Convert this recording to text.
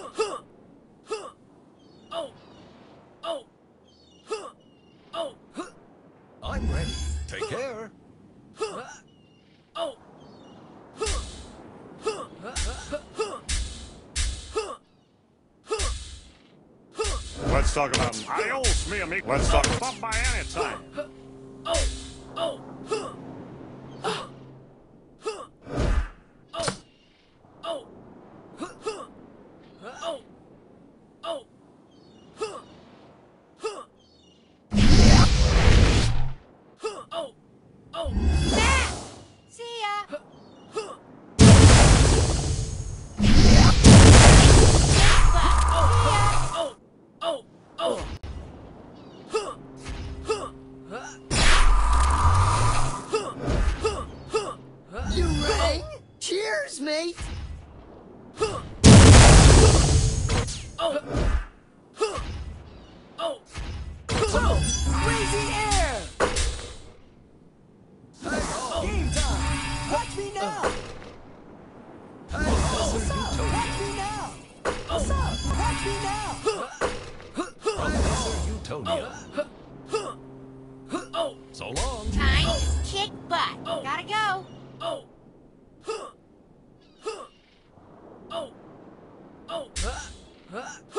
I'm ready. Take care. Let's talk about adios, mi amigo. Let's talk. Stop by anytime. See ya! You rang? Cheers, mate! Raising air! Game time! Watch me now! What's up? Watch me now! What's up? Watch me now! Professor Utonia. So long. Time to kick butt. Gotta go. Oh.